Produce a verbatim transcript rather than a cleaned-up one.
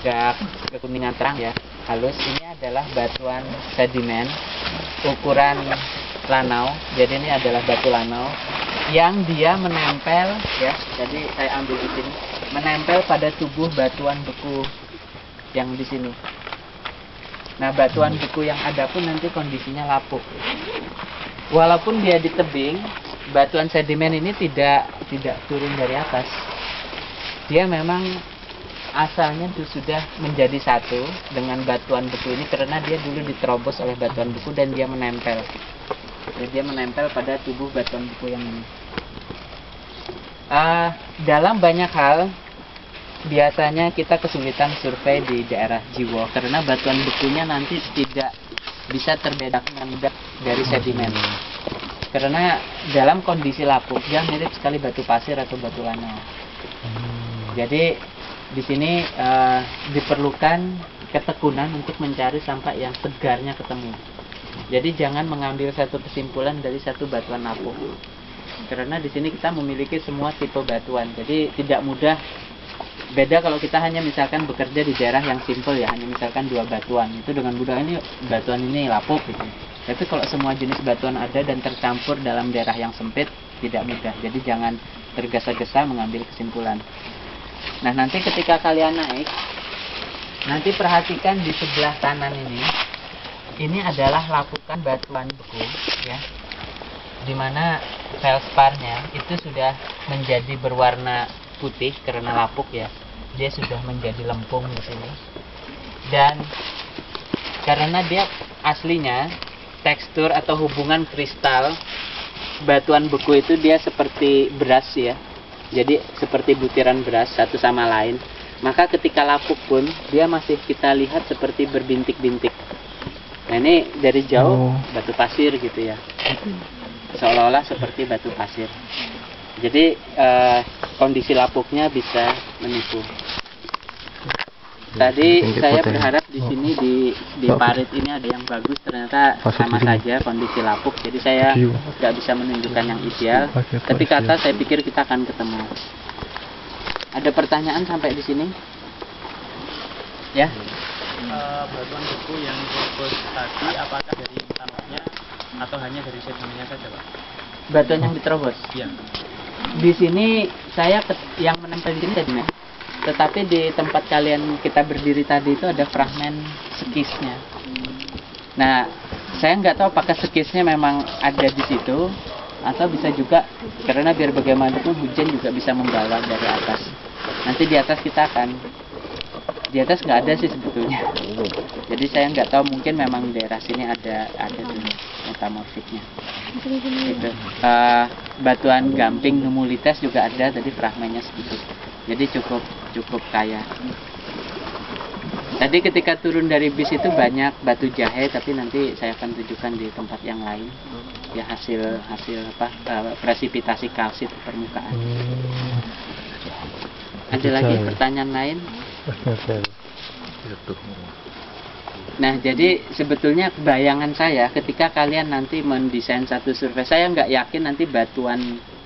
agak kekuningan terang ya, halus. Ini adalah batuan sedimen ukuran lanau. Jadi ini adalah batu lanau yang dia menempel ya. Jadi saya ambil di sini, menempel pada tubuh batuan beku yang di sini. Nah, batuan beku yang ada pun nanti kondisinya lapuk. Walaupun dia di tebing, batuan sedimen ini tidak tidak turun dari atas. Dia memang asalnya itu sudah menjadi satu dengan batuan beku ini karena dia dulu diterobos oleh batuan beku dan dia menempel. Jadi dia menempel pada tubuh batuan beku yang ini. Uh, dalam banyak hal biasanya kita kesulitan survei di daerah Jiwo karena batuan bekunya nanti tidak bisa terbedakan mudah dari sedimen. Karena dalam kondisi lapuk dia mirip sekali batu pasir atau batu lanau. Jadi di sini uh, diperlukan ketekunan untuk mencari sampai yang segarnya ketemu. Jadi jangan mengambil satu kesimpulan dari satu batuan lapuk. Karena di sini kita memiliki semua tipe batuan. Jadi tidak mudah. Beda kalau kita hanya misalkan bekerja di daerah yang simpel ya, hanya misalkan dua batuan. Itu dengan mudah ini batuan ini lapuk gitu. Tapi kalau semua jenis batuan ada dan tercampur dalam daerah yang sempit, tidak mudah. Jadi jangan tergesa-gesa mengambil kesimpulan. Nah, nanti ketika kalian naik, nanti perhatikan di sebelah kanan ini. Ini adalah lapukan batuan beku ya. Dimana felsparnya itu sudah menjadi berwarna putih karena lapuk ya. Dia sudah menjadi lempung di sini. Dan karena dia aslinya tekstur atau hubungan kristal batuan beku itu dia seperti beras ya. Jadi seperti butiran beras satu sama lain. Maka ketika lapuk pun dia masih kita lihat seperti berbintik-bintik. Nah, ini dari jauh oh. batu pasir gitu ya. Seolah-olah seperti batu pasir. Jadi eh, kondisi lapuknya bisa menipu. Tadi saya berharap di sini di di parit ini ada yang bagus, ternyata sama saja kondisi lapuk. Jadi saya tidak bisa menunjukkan yang ideal. Tapi kata saya pikir kita akan ketemu. Ada pertanyaan sampai di sini? Ya. Uh, batuan beku yang terobos tadi apakah dari tanahnya atau hanya dari sedimennya saja, Pak? Batuan yang diterobos? Iya. Di sini saya yang menempel di sini sedimen. Tetapi di tempat kalian kita berdiri tadi itu ada fragmen skisnya. Nah, saya nggak tahu apakah skisnya memang ada di situ atau bisa juga karena biar bagaimanapun hujan juga bisa membawa dari atas. Nanti di atas kita akan di atas nggak ada sih sebetulnya. Jadi saya nggak tahu, mungkin memang daerah sini ada ada dulu metamorfiknya. Itu uh, batuan gamping numulites juga ada, tadi fragmennya sedikit. Jadi cukup cukup kaya. Tadi ketika turun dari bis itu banyak batu jahe, tapi nanti saya akan tunjukkan di tempat yang lain. Ya hasil hasil apa uh, presipitasi kalsit permukaan. Ada lagi pertanyaan lain? Nah, jadi sebetulnya bayangan saya ketika kalian nanti mendesain satu survei, saya nggak yakin nanti batuan